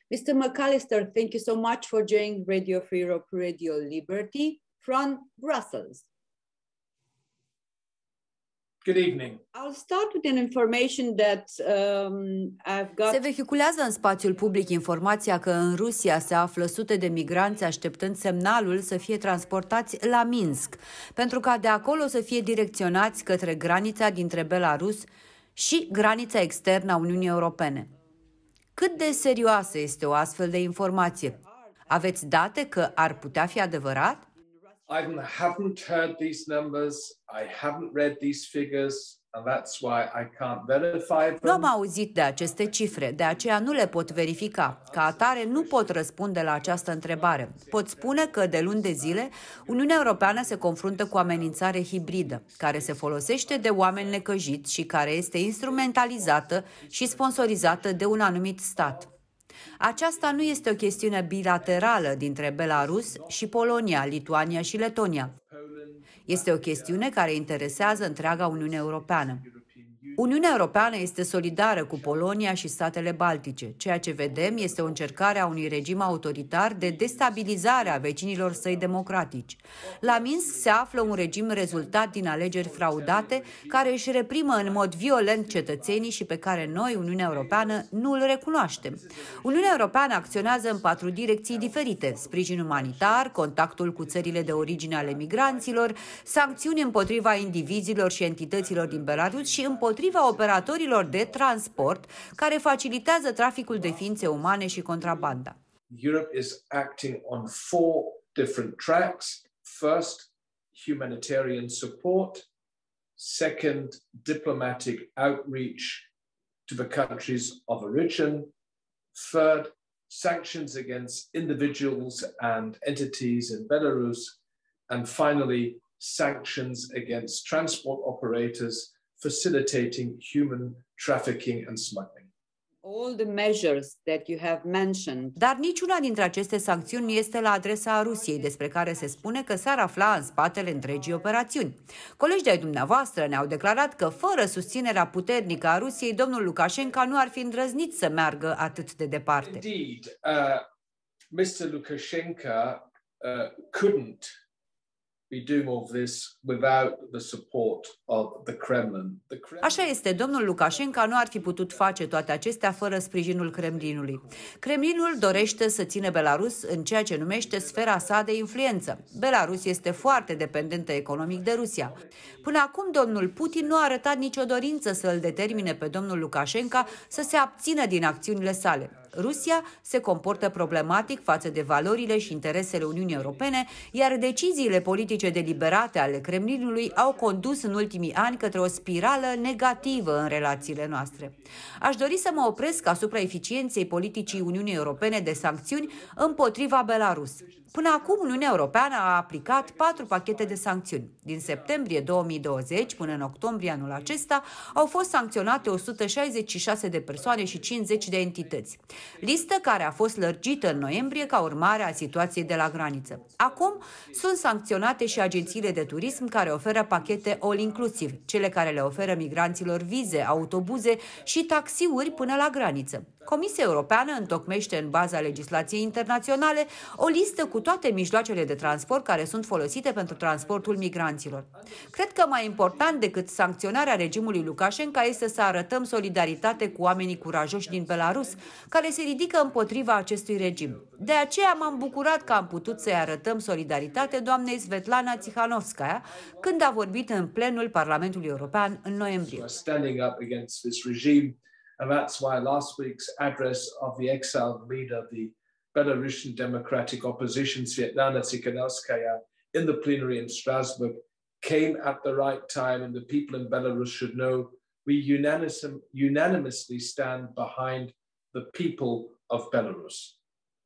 Mr. McAllister, thank you so much for joining Radio Free Europe, Radio Liberty from Brussels. Good evening. I'll start with an information that I've got. Se vehiculează în spațiul public informația că în Rusia se află sute de migranți așteptând semnalul să fie transportați la Minsk, pentru ca de acolo să fie direcționați către granița dintre Belarus și granița externă a Uniunii Europene. Cât de serioasă este o astfel de informație? Aveți date că ar putea fi adevărat? I haven't heard these numbers, I haven't read these figures, and that's why I can't verify them. Nu am auzit de aceste cifre, de aceea nu le pot verifica. Ca atare, nu pot răspunde la această întrebare. Pot spune că de luni de zile, Uniunea Europeană se confruntă cu o amenințare hibridă, care se folosește de oameni necăjiți și care este instrumentalizată și sponsorizată de un anumit stat. Aceasta nu este o chestiune bilaterală dintre Belarus și Polonia, Lituania și Letonia. Este o chestiune care interesează întreaga Uniune Europeană. Uniunea Europeană este solidară cu Polonia și statele Baltice. Ceea ce vedem este o încercare a unui regim autoritar de destabilizare a vecinilor săi democratici. La Minsk se află un regim rezultat din alegeri fraudate, care își reprimă în mod violent cetățenii și pe care noi, Uniunea Europeană, nu îl recunoaștem. Uniunea Europeană acționează în 4 direcții diferite: sprijin umanitar, contactul cu țările de origine ale migranților, sancțiuni împotriva indivizilor și entităților din Belarus și împotriva operatorilor de transport care facilitează traficul de ființe umane și contrabanda. Europe is acting on 4 different tracks. First, humanitarian support. Second, diplomatic outreach to the countries of origin. Third, sanctions against individuals and entities in Belarus. And finally, sanctions against transport operators facilitating human trafficking and smuggling. All the measures that you have mentioned. Dar niciuna dintre aceste sancțiuni nu este la adresa Rusiei, despre care se spune că s-ar afla în spatele întregii operațiuni. Colegii de-ai dumneavoastră ne-au declarat că fără susținerea puternică a Rusiei, domnul Lukashenko nu ar fi îndrăznit să meargă atât de departe. Indeed, Mr. Lukashenko couldn't be doing all this without the support of the Kremlin. Așa este, domnul Lukashenko nu ar fi putut face toate acestea fără sprijinul Kremlinului. Kremlinul dorește să țină Belarus în ceea ce numește sfera sa de influență. Belarus este foarte dependentă economic de Rusia. Până acum, domnul Putin nu a arătat nicio dorință să îl determine pe domnul Lukashenko să se abțină din acțiunile sale. Rusia se comportă problematic față de valorile și interesele Uniunii Europene, iar deciziile politice deliberate ale Kremlinului au condus în ultimii ani către o spirală negativă în relațiile noastre. Aș dori să mă opresc asupra eficienței politicii Uniunii Europene de sancțiuni împotriva Belarus. Până acum, Uniunea Europeană a aplicat 4 pachete de sancțiuni. Din septembrie 2020 până în octombrie anul acesta au fost sancționate 166 de persoane și 50 de entități. Listă care a fost lărgită în noiembrie ca urmare a situației de la graniță. Acum sunt sancționate și agențiile de turism care oferă pachete all-inclusiv, cele care le oferă migranților vize, autobuze și taxiuri până la graniță. Comisia Europeană întocmește în baza legislației internaționale o listă cu toate mijloacele de transport care sunt folosite pentru transportul migranților. Cred că mai important decât sancționarea regimului Lukashenko este să arătăm solidaritate cu oamenii curajoși din Belarus care se ridică împotriva acestui regim. De aceea m-am bucurat că am putut să-i arătăm solidaritate doamnei Svetlana Tsikhanovskaya când a vorbit în plenul Parlamentului European în noiembrie. And that's why last week's address of the exiled leader of the Belarusian Democratic Opposition, Svetlana Tsikhanovskaya, in the plenary in Strasbourg, came at the right time, and the people in Belarus should know we unanimously stand behind the people of Belarus.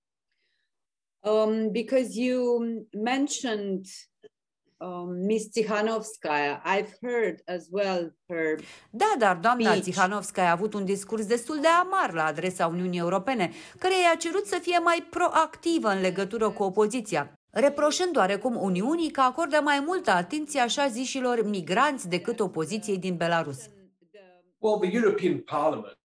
Because you mentioned Ms. Tsikhanovskaya, I've heard as well her Da, dar doamna Tsikhanovskaya a avut un discurs destul de amar la adresa Uniunii Europene, care i-a cerut să fie mai proactivă în legătură cu opoziția, reproșând oarecum Uniunii că acordă mai multă atenție așa zișilor migranți decât opoziției din Belarus. Well, the European Parliament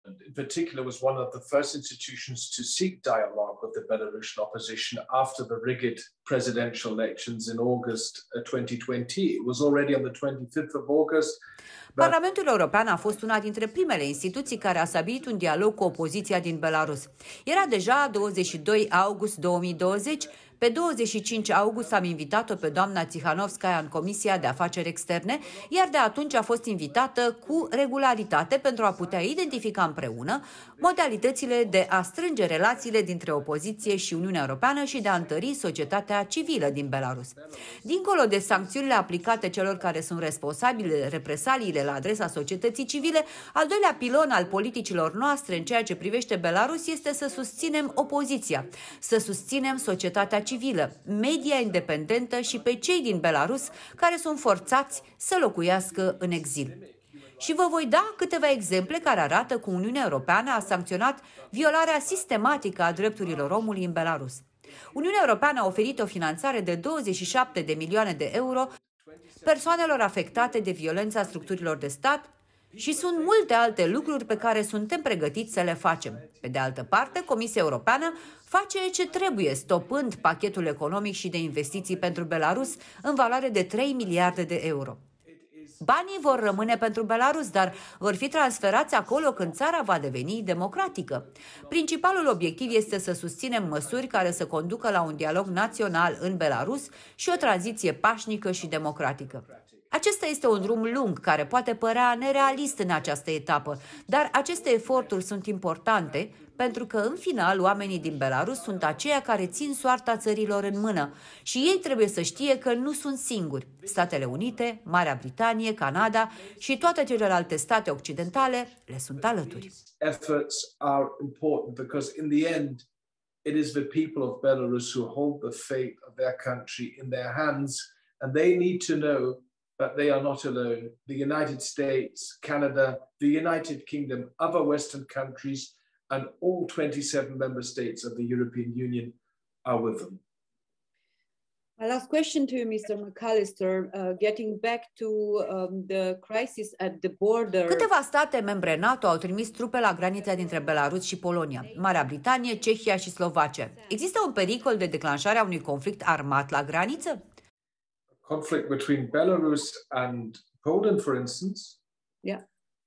in particular, was one of the first institutions to seek dialogue with the Belarusian opposition after the rigged presidential elections in August 2020. It was already on the 25th of August. Parlamentul European a fost una dintre primele instituții care a stabilit un dialog cu opoziția din Belarus. Era deja 22 august 2020. Pe 25 august am invitat-o pe doamna Tsihanovskaya în Comisia de Afaceri Externe, iar de atunci a fost invitată cu regularitate pentru a putea identifica împreună modalitățile de a strânge relațiile dintre opoziție și Uniunea Europeană și de a întări societatea civilă din Belarus. Dincolo de sancțiunile aplicate celor care sunt responsabili de represaliile la adresa societății civile, al doilea pilon al politicilor noastre în ceea ce privește Belarus este să susținem opoziția, să susținem societatea civilă, media independentă și pe cei din Belarus care sunt forțați să locuiască în exil. Și vă voi da câteva exemple care arată cum Uniunea Europeană a sancționat violarea sistematică a drepturilor omului în Belarus. Uniunea Europeană a oferit o finanțare de 27 de milioane de euro persoanelor afectate de violența structurilor de stat și sunt multe alte lucruri pe care suntem pregătiți să le facem. Pe de altă parte, Comisia Europeană face ce trebuie, stopând pachetul economic și de investiții pentru Belarus în valoare de 3 miliarde de euro. Banii vor rămâne pentru Belarus, dar vor fi transferați acolo când țara va deveni democratică. Principalul obiectiv este să susținem măsuri care să conducă la un dialog național în Belarus și o tranziție pașnică și democratică. Acesta este un drum lung care poate părea nerealist în această etapă, dar aceste eforturi sunt importante pentru că, în final, oamenii din Belarus sunt aceia care țin soarta țărilor în mână și ei trebuie să știe că nu sunt singuri. Statele Unite, Marea Britanie, Canada și toate celelalte state occidentale le sunt alături. Efforts are important because in the end it is the people of Belarus who hold the fate of their country in their hands and they need to know that they are not alone. The United States, Canada, the United Kingdom, other Western countries and all 27 member states of the European Union are with them. My last question to you, Mr. McAllister, getting back to the crisis at the border. Câteva state membre NATO au trimis trupe la granița dintre Belarus și Polonia, Marea Britanie, Cehia și Slovacia. Există un pericol de declanșare a unui conflict armat la graniță? Conflict between Belarus and Poland, for instance? Yeah.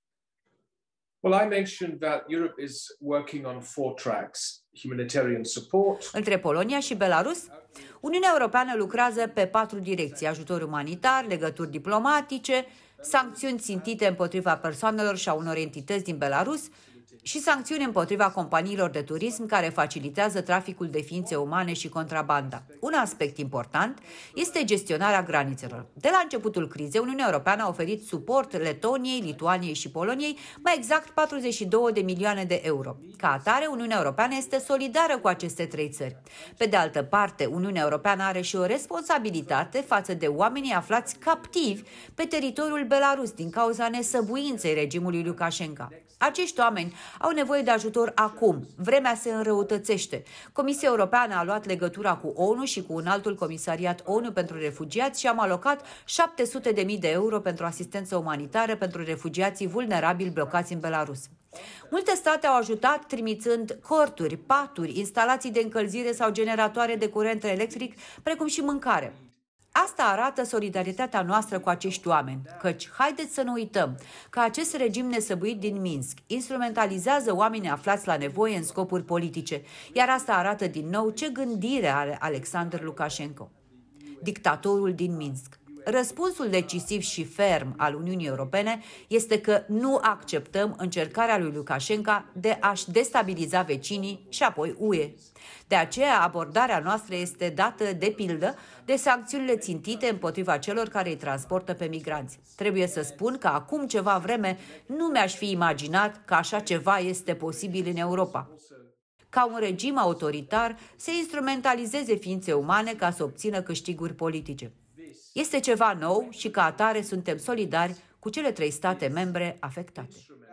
Well, I mentioned that Europe is working on 4 tracks: humanitarian support. Între Polonia și Belarus, Uniunea Europeană lucrează pe 4 direcții: ajutor umanitar, legături diplomatice, sancțiuni țintite împotriva persoanelor și a unor entități din Belarus și sancțiuni împotriva companiilor de turism care facilitează traficul de ființe umane și contrabanda. Un aspect important este gestionarea granițelor. De la începutul crizei, Uniunea Europeană a oferit suport Letoniei, Lituaniei și Poloniei, mai exact 42 de milioane de euro. Ca atare, Uniunea Europeană este solidară cu aceste 3 țări. Pe de altă parte, Uniunea Europeană are și o responsabilitate față de oamenii aflați captivi pe teritoriul Belarus din cauza nesăbuinței regimului Lukashenko. Acești oameni au nevoie de ajutor acum. Vremea se înrăutățește. Comisia Europeană a luat legătura cu ONU și cu un altul comisariat ONU pentru refugiați și am alocat 700.000 de euro pentru asistență umanitară pentru refugiații vulnerabili blocați în Belarus. Multe state au ajutat trimițând corturi, paturi, instalații de încălzire sau generatoare de curent electric, precum și mâncare. Asta arată solidaritatea noastră cu acești oameni, căci haideți să nu uităm că acest regim nesăbuit din Minsk instrumentalizează oamenii aflați la nevoie în scopuri politice, iar asta arată din nou ce gândire are Alexander Lukashenko, dictatorul din Minsk. Răspunsul decisiv și ferm al Uniunii Europene este că nu acceptăm încercarea lui Lukashenko de a-și destabiliza vecinii și apoi UE. De aceea, abordarea noastră este dată de pildă de sancțiunile țintite împotriva celor care îi transportă pe migranți. Trebuie să spun că acum ceva vreme nu mi-aș fi imaginat că așa ceva este posibil în Europa. Ca un regim autoritar să instrumentalizeze ființe umane ca să obțină câștiguri politice. Este ceva nou și ca atare suntem solidari cu cele 3 state membre afectate.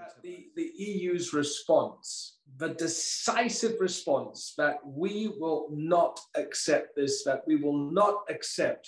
The EU's response, the decisive response that we will not accept this, that we will not accept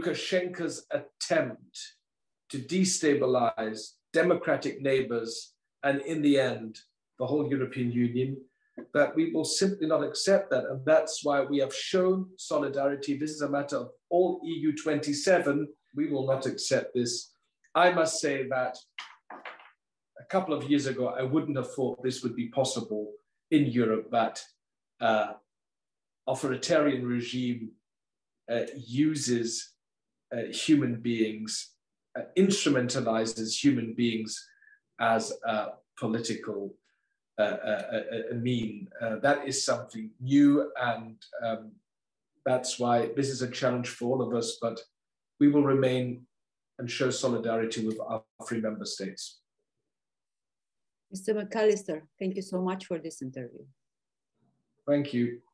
Lukashenko's attempt to destabilize democratic neighbors and in the end, the whole European Union, that we will simply not accept that. And that's why we have shown solidarity. This is a matter of all EU 27. We will not accept this. I must say that a couple of years ago, I wouldn't have thought this would be possible in Europe, that authoritarian regime uses human beings, instrumentalizes human beings as a political mean. That is something new, and that's why this is a challenge for all of us, but we will remain and show solidarity with our 3 member states. Mr. McAllister, thank you so much for this interview. Thank you.